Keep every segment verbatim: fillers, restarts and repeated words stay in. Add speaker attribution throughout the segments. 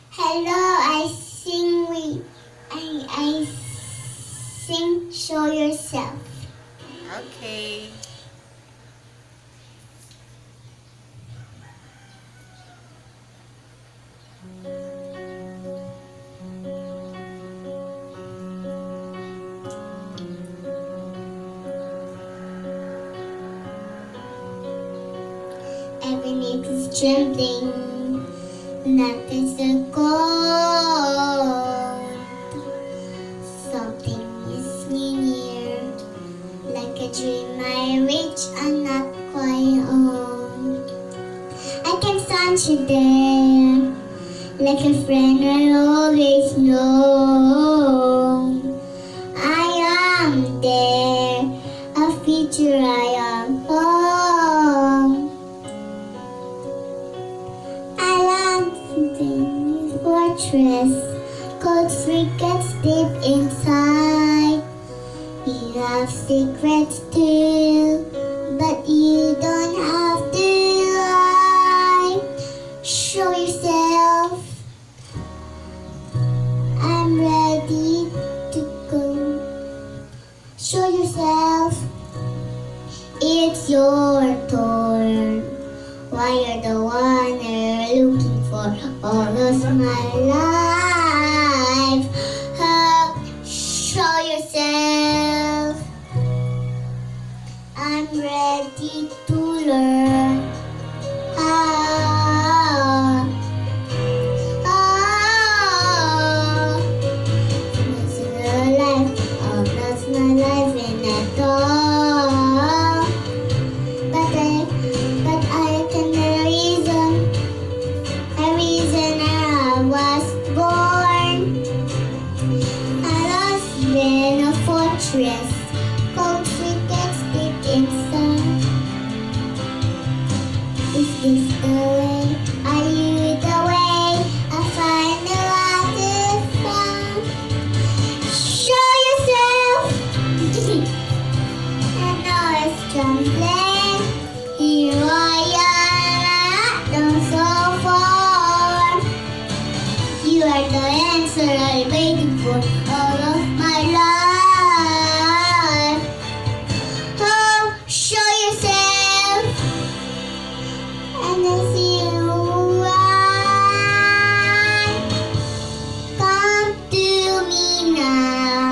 Speaker 1: Hello, I sing we I I sing show yourself.
Speaker 2: Okay.
Speaker 1: Every neck is trembling, nothing's a cold. Something is near, like a dream I reach and not quite on. I can stand you there, like a friend I always know. I am there, a future I am home. I land in fortress, cold secrets deep inside. You have secrets too, but you don't have to lie. Show yourself, I'm ready to go. Show yourself, it's your turn. Why you're the one you're looking for all of my life. Uh, show yourself, I'm ready to learn. Ah, ah, this is the life, all of my life in that all. But I, but I can the reason, the reason I was born. I lost in a fortress, cold secrets deep inside. Is this the way? Are you the way? I find the light is found. Show yourself. I know it's trembling. Here I am, not so far. You are the answer I'm waiting for all of my life. Oh, show yourself, and I see you right. Come to me now,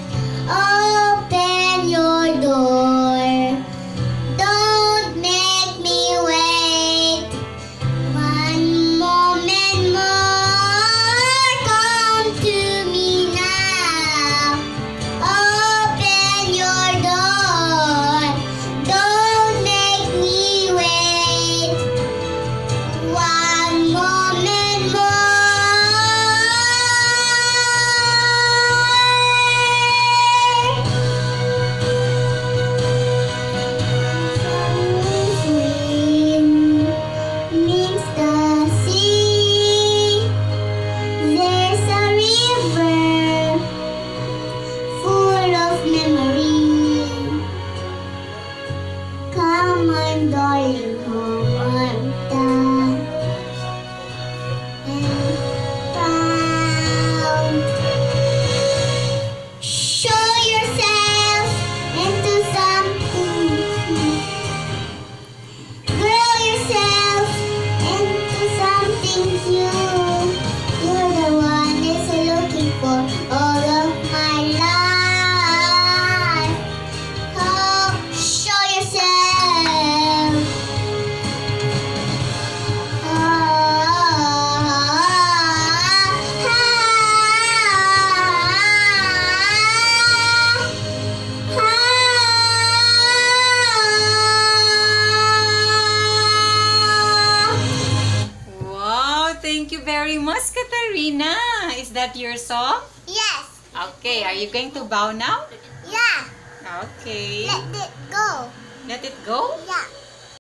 Speaker 1: open your door. Don't make me wait one moment more. Come to me now, open your door. Don't make me wait one moment more. Means the sea. There's a river full of memory. Come on, darling, home I'm done and found. Show yourself into something. Grow yourself into something new. You're the one that's looking for all of my life. Oh, show yourself.
Speaker 2: Wow, thank you very much, Katarina. Is that your song?
Speaker 1: Yes.
Speaker 2: Okay, are you going to bow now?
Speaker 1: Yeah.
Speaker 2: Okay.
Speaker 1: Let it go.
Speaker 2: Let it go?
Speaker 1: Yeah.